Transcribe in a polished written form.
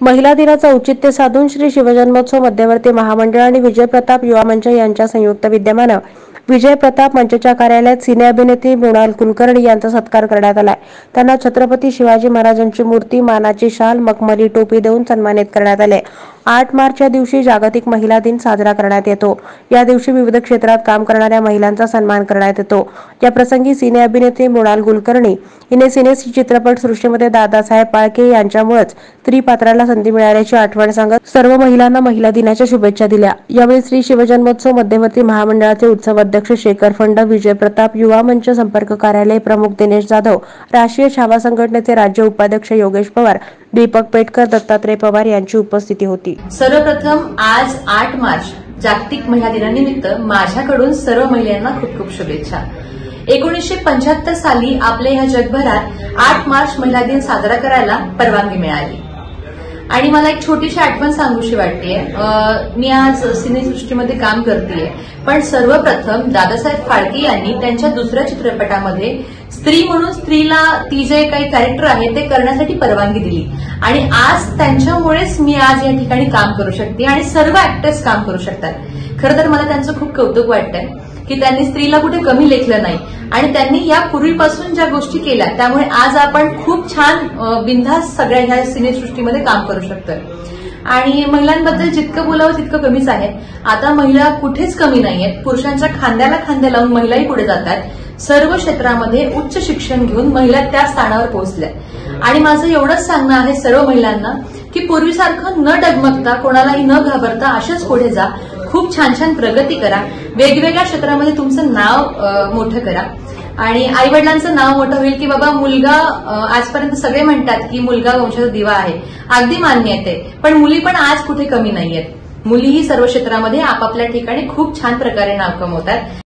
महिला दिनाचं औचित्य साधून श्री शिवजन्मोत्सव मध्यवर्ती महामंडळ आणि विजय प्रताप युवा मंच यांच्या संयुक्त विद्यमाने विजय प्रताप मंचच्या कार्यालयात सिने अभिनेत्री मृणाल कुलकर्णी यांचा सत्कार करण्यात आला। त्यांना छत्रपती शिवाजी महाराजांची मूर्ती, मानाची शाल, मखमली टोपी देऊन सन्मानित करण्यात आले। 8 मार्च या दिवशी जागतिक महिला दिन साजरा करण्यात येतो। या दिवशी विविध क्षेत्रात काम करणाऱ्या महिलांचा सन्मान करण्यात येतो। या प्रसंगी सिने अभिनेत्री मृणाल कुलकर्णी हिने सिने चित्रपट सृष्टीमध्ये दादासाहेब फाळके यांच्यामुळेच स्त्री पात्राला संधी मिळाल्याची आठवण सांगत सर्व महिलांना महिला दिनाच्या शुभेच्छा दिल्या। यावेळी श्री शिवजन्मोत्सव मध्यवर्ती महामंडळाचे उत्सव अध्यक्ष शेखर फंड, विजय प्रताप युवा मंच संपर्क कार्यालय प्रमुख दिनेश जाधव, राष्ट्रीय छावा संघटनेचे राज्य उपाध्यक्ष योगेश पवार, दीपक पेटकर, दत्तात्रय पवार यांची उपस्थिती होती। सर्वप्रथम आज 8 मार्च जागतिक महिला दिनानिमित्त माझ्याकडून सर्व महिलांना खूप खूप शुभेच्छा। 1975 साली आपल्या ह्या जगभरात 8 मार्च महिला दिन साजरा करायला परवानगी मिळाली आणि मला एक छोटीशी आठवण सांगूशी वाटतेय। मी आज सिनेसृष्टीमध्ये काम करतेय, पण सर्वप्रथम दादासाहेब फाळके यांनी त्यांच्या दुसऱ्या चित्रपटामध्ये स्त्री म्हणून स्त्रीला ती जे काही कॅरेक्टर आहे ते करण्यासाठी परवानगी दिली आणि आज त्यांच्यामुळेच मी आज या ठिकाणी काम करू शकते आणि सर्व ऍक्टर्स काम करू शकतात। खरं तर मला त्यांचं खूप कौतुक वाटतंय की त्यांनी स्त्रीला कुठे कमी लेखलं नाही आणि त्यांनी या पूर्वीपासून ज्या गोष्टी केल्या त्यामुळे आज आपण खूप छान बिनधास्त सगळ्या ह्या सिनेसृष्टीमध्ये काम करू शकतोय। आणि महिलांबद्दल जितकं बोलावं तितकं कमीच आहे। आता महिला कुठेच कमी नाहीयेत, पुरुषांच्या खांद्याला खांदे लावून महिलाही पुढे जातात। सर्व क्षेत्रामध्ये उच्च शिक्षण घेऊन महिला त्या स्थानावर पोहोचल्या आणि माझं एवढंच सांगणं आहे सर्व महिलांना की पूर्वीसारखं न डगमगता, कोणालाही न घाबरता अशाच पुढे जा, खूप छान छान प्रगती करा, वेगवेगळ्या क्षेत्रामध्ये तुमचं नाव मोठं करा आणि आई वडिलांचं नाव मोठं होईल की बाबा मुलगा, आजपर्यंत सगळे म्हणतात की मुलगा वंशाचा दिवा आहे, अगदी मान्य आहे ते, पण मुली पण आज कुठे कमी नाहीयेत। मुलीही सर्व क्षेत्रामध्ये आपापल्या ठिकाणी खूप छान प्रकारे नाव कमवतात।